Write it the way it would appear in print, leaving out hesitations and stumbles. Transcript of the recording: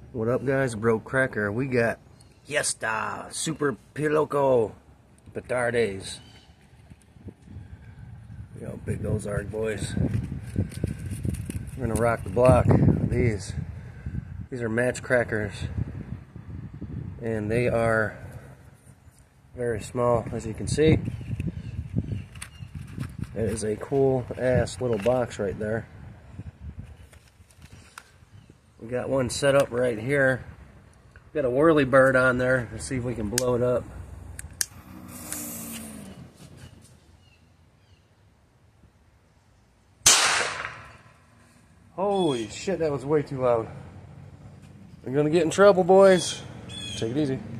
What up, guys? Bro Cracker. We got Fiesta Super Piloco Petardes. You know how big those are, boys. We're gonna rock the block with these. These are match crackers, and they are very small, as you can see. It is a cool ass little box right there. We got one set up right here. Got a whirly bird on there. Let's see if we can blow it up. Holy shit, that was way too loud. We're gonna get in trouble, boys. Take it easy.